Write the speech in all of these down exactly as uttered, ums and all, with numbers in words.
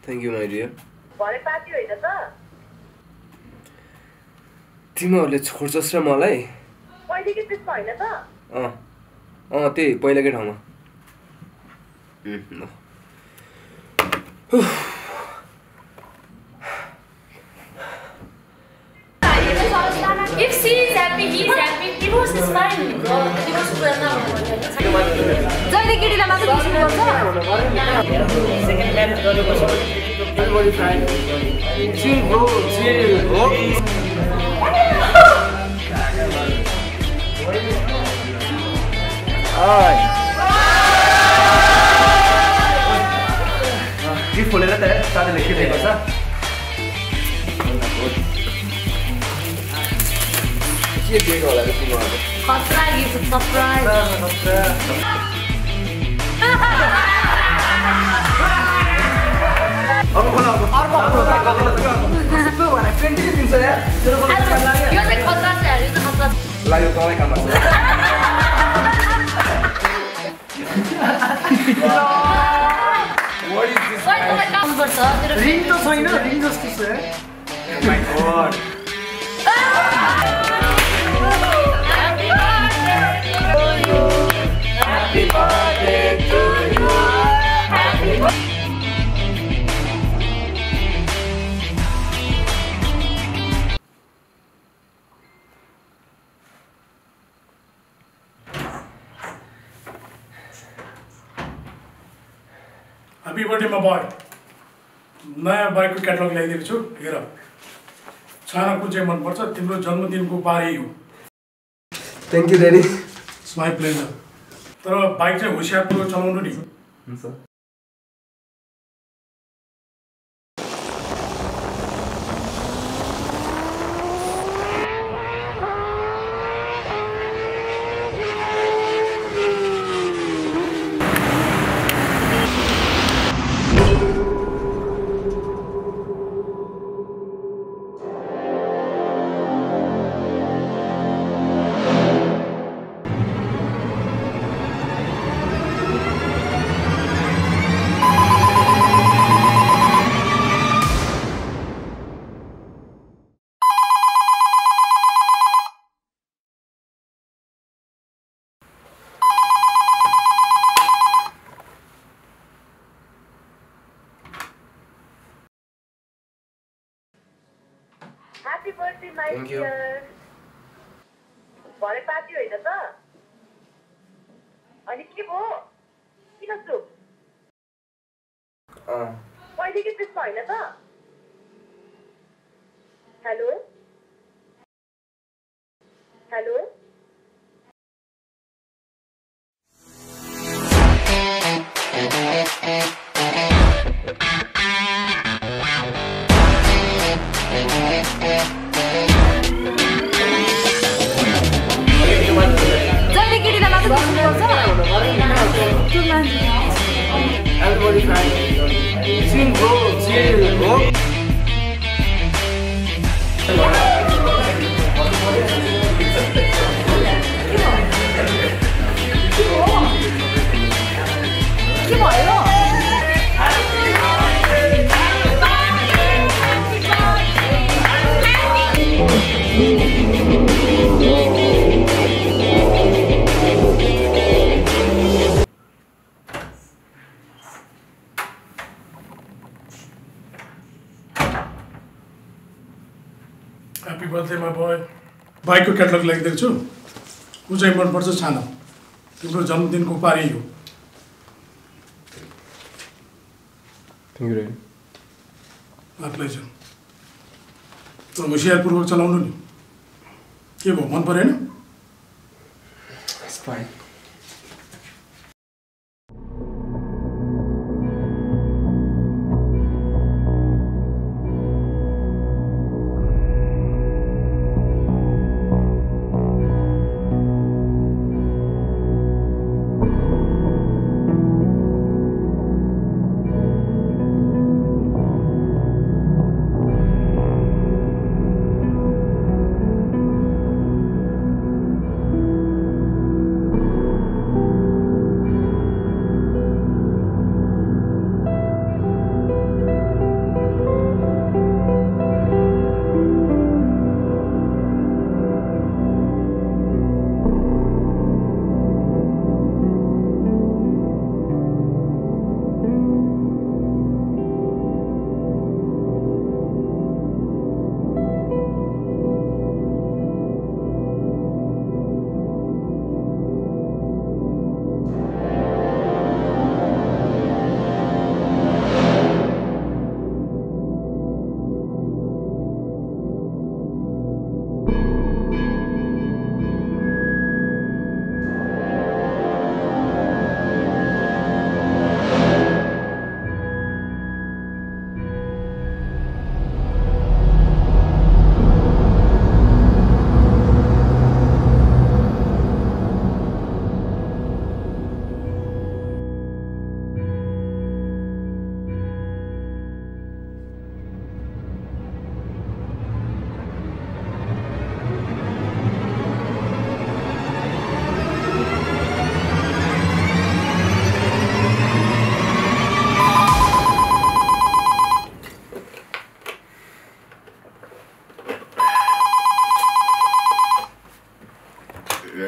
Thank you, my dear. भरे party होइन त? तिमीहरूले छोड्छस् र मलाई? पहिलेकै त्यसमा होइन त? अँ अँ त्यही पहिलाकै ठाउँमा. If she is happy, he is happy. Divorce is fine. Divorce is fine. जहिले केटीलाई मात्र बुझ्नुपर्छ. Second marriage गर्नुपर्छ. Everybody fine. Chill bro, chill. हो. Ay. गिफ्ट खोलेर त साथीले के दिएको छ? के दिएको होला त तिमीहरूले? खतरा गिफ्ट सरप्राइज. अब खोला अब अर्को अर्को सबै भने ट्वेन्टी के दिन्छ यार? तेरो को लाग्यो? यो चाहिँ खतरा छ यार, यो चाहिँ खतरा. लाग्यो तपाईँ काम गर्छ. What is this? सबै तपाईँ काम गर्छ. तेरो रिङ त छैन, रिङ जस्तो छ यार. Oh my god. Happy birthday to you. Happy birthday. Happy birthday my boy. नयाँ बाइकको क्याटलग ल्याइदिएको छु. हेर. छाना कुन चाहिँ मन पर्छ? तिम्रो जन्मदिनको बारे हो. Thank you, Daddy. It's my pleasure. तर बाइक चाहिँ होशियारपूर्वक चलाउनु नि. हुन्छ. Happy birthday, my Thank you. dear. भरे पार्टी होइन त? अनि के भयो? किन चुप? अँ पहिलेकै त्यसमा होइन त? हेलो? हेलो? जहिले केटीलाई मात्र बुझ्नुपर्छ. Everybody fine. Chill bro, chill. हो. के भयो? Happy birthday my boy. बाइकको क्याटलग ल्याइदिएको छु. कुन चाहिँ मन पर्छ छान. तिम्रो जन्मदिनको बारे हो. Thank you, Daddy. My pleasure. त होशियारपूर्वक चलाउनु नि. के भयो मन परेन? It's fine.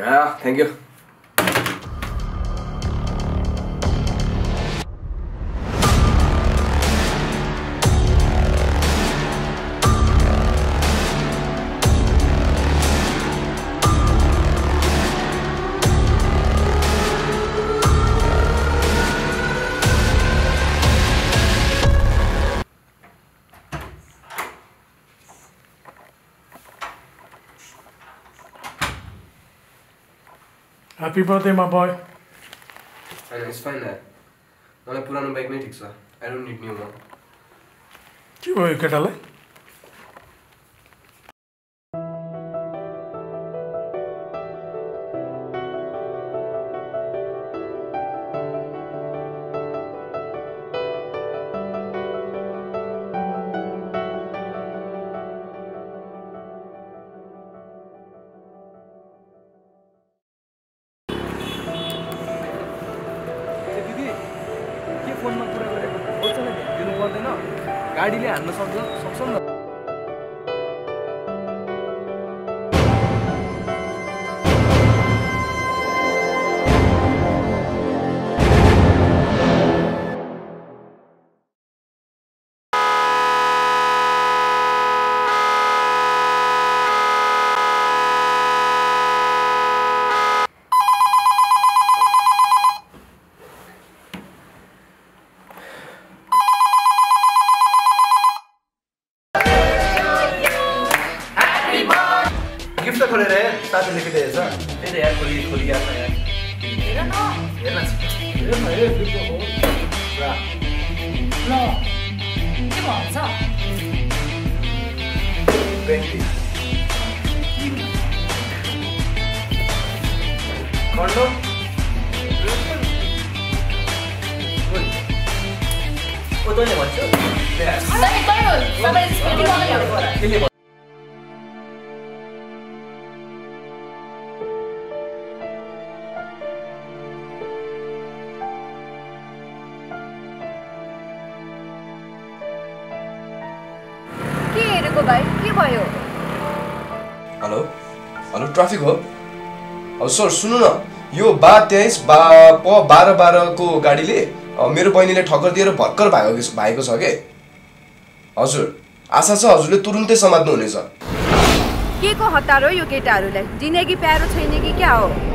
Yeah, thank you. Happy birthday, my boy. I know, it's fine that. मलाई पुरानो बाइक नै ठिक छ. I don't need new one. के भयो केटालाई? फोनमा कुरा गरेको बच्चालाई ध्यान दिनु पर्दैन गाडीले हान्न सक्छ सक्छ नि त गिफ्ट खोलेर साथी लेखिदिएछ त्यही त यार खोली खोली गएको छ यार हेर न हेर्न हेर्न हे गिफ्ट हो ल ल के भन्छ ट्वेन्टी कन्डो ओ तैँले भन्छौ तपाईँ तपाईँ हो तपाईँ स्पेलिङ गर्नु के हेरेको भाइ के भयो हेलो हेलो ट्राफिक हो अब सर सुन्नु न यो बा तेइस बा प बाह्र बाह्रको गाडीले मेरो बहिनीले ठक्कर दिएर भर्खर भागेको भागेको छ के हजुर आशा छ हजुरले तुरुन्तै समात्नु हुनेछ के को हतार हो यो केटाहरूलाई जिन्दगी प्यारो छैन कि क्या हो